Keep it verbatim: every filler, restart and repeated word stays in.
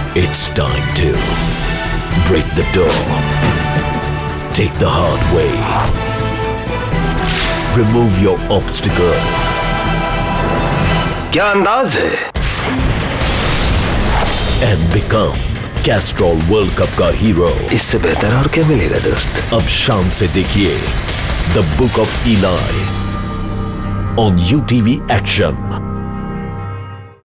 It's time to break the door. Take the hard way. Remove your obstacle. क्या अंदाज है? And become Castrol world cup का hero. इससे बेहतर और क्या मिलेगा दोस्त? अब शान से देखिए the book of Eli on U TV action.